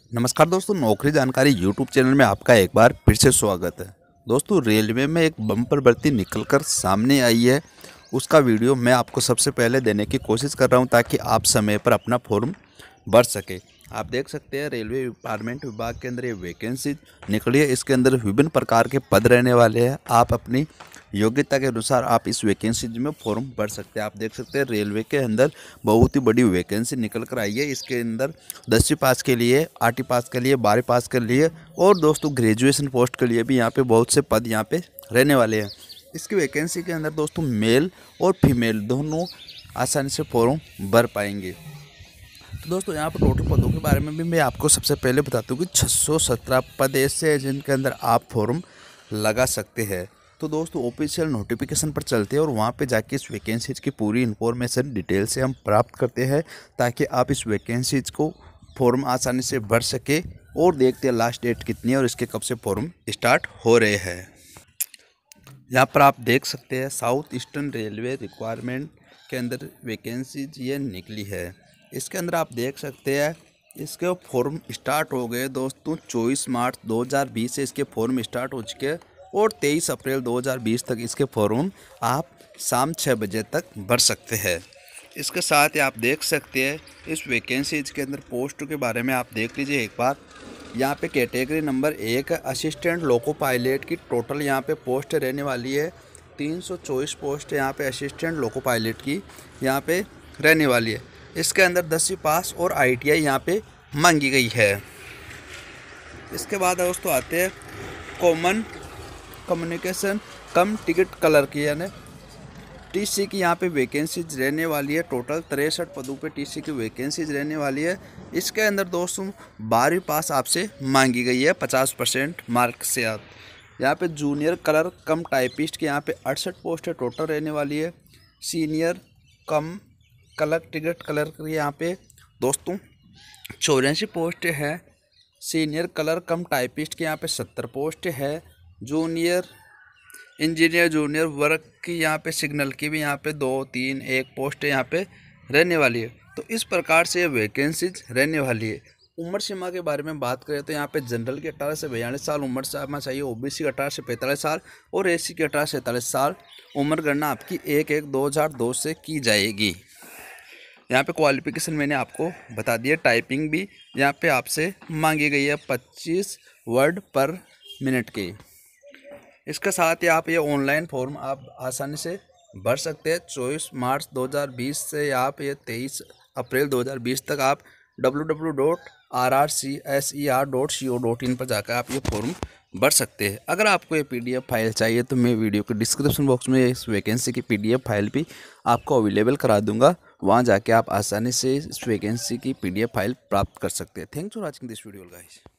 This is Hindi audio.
नमस्कार दोस्तों, नौकरी जानकारी यूट्यूब चैनल में आपका एक बार फिर से स्वागत है। दोस्तों, रेलवे में एक बम्पर भर्ती निकलकर सामने आई है। उसका वीडियो मैं आपको सबसे पहले देने की कोशिश कर रहा हूं ताकि आप समय पर अपना फॉर्म भर सके। आप देख सकते हैं रेलवे डिपार्टमेंट विभाग के अंदर ये वैकेंसी निकली है। इसके अंदर विभिन्न प्रकार के पद रहने वाले हैं। आप अपनी योग्यता के अनुसार आप इस वैकेंसी में फॉर्म भर सकते हैं। आप देख सकते हैं रेलवे के अंदर बहुत ही बड़ी वैकेंसी निकल कर आई है। इसके अंदर 10वीं पास के लिए, 8वीं पास के लिए, 12वीं पास के लिए और दोस्तों ग्रेजुएशन पोस्ट के लिए भी यहाँ पे बहुत से पद यहाँ पे रहने वाले हैं। इसकी वैकेंसी के अंदर दोस्तों मेल और फीमेल दोनों आसानी से फॉर्म भर पाएंगे। तो दोस्तों यहाँ पर टोटल पदों के बारे में भी मैं आपको सबसे पहले बताता हूँ कि 617 पद ऐसे हैं जिनके अंदर आप फॉर्म लगा सकते हैं। तो दोस्तों ऑफिशियल नोटिफिकेशन पर चलते हैं और वहाँ पे जाके इस वैकेंसीज की पूरी इन्फॉर्मेशन डिटेल से हम प्राप्त करते हैं ताकि आप इस वैकेंसीज को फॉर्म आसानी से भर सके। और देखते हैं लास्ट डेट कितनी है और इसके कब से फॉर्म स्टार्ट हो रहे हैं। यहाँ पर आप देख सकते हैं साउथ ईस्टर्न रेलवे रिक्वायरमेंट के अंदर वैकेंसीज ये निकली है। इसके अंदर आप देख सकते हैं इसके फॉर्म स्टार्ट हो गए दोस्तों 24 मार्च 2020 से इसके फॉर्म स्टार्ट हो चुके हैं और 23 अप्रैल 2020 तक इसके फॉर्म आप शाम 6 बजे तक भर सकते हैं। इसके साथ ही आप देख सकते हैं इस वैकेंसीज के अंदर पोस्ट के बारे में आप देख लीजिए एक बार। यहाँ पे category number 1 assistant loco pilot की टोटल यहाँ पे पोस्ट रहने वाली है। 324 पोस्ट यहाँ पे असिस्टेंट लोको पायलट की यहाँ पे रहने वाली है। इसके अंदर 10वीं पास और ITI यहाँ पे मांगी गई है। इसके बाद दोस्तों आते हैं common communication cum ticket clerk की यानी TC की यहाँ पे वैकेंसीज रहने वाली है। टोटल 63 पदों पे TC की वैकेंसीज रहने वाली है। इसके अंदर दोस्तों 12वीं पास आपसे मांगी गई है 50% मार्क से। आप यहाँ पे जूनियर कलर कम टाइपिस्ट की यहाँ पे 68 पोस्ट टोटल रहने वाली है। Senior commercial ticket clerk की यहाँ पे दोस्तों 84 पोस्ट है। सीनियर कलर कम टाइपिस्ट की यहाँ पे 70 पोस्ट है। जूनियर इंजीनियर जूनियर वर्क की यहाँ पे सिग्नल की भी यहाँ पे 2, 3, 1 पोस्ट यहाँ पे रहने वाली है। तो इस प्रकार से वैकेंसीज रहने वाली है। उम्र सीमा के बारे में बात करें तो यहाँ पे जनरल की 18 से 42 साल उम्र सीमा चाहिए। OBC की 18 से 45 साल और SC की 18 से 43 साल उम्र गणना आपकी 1/1/2002 से की जाएगी। यहाँ पे क्वालिफिकेशन मैंने आपको बता दिया। टाइपिंग भी यहाँ पे आपसे मांगी गई है 25 वर्ड पर मिनट की। इसके साथ ही आप ये ऑनलाइन फॉर्म आप आसानी से भर सकते हैं। 24 मार्च 2020 से आप ये 23 अप्रैल 2020 तक आप www.rrcser.co.in पर जाकर आप ये फॉर्म भर सकते हैं। अगर आपको ये PDF फाइल चाहिए तो मैं वीडियो के डिस्क्रिप्शन बॉक्स में इस वैकेंसी की PDF फाइल भी आपको अवेलेबल करा दूंगा। वहाँ जाके आप आसानी से इस वैकेंसी की PDF फाइल प्राप्त कर सकते हैं। Thanks for watching this video guys.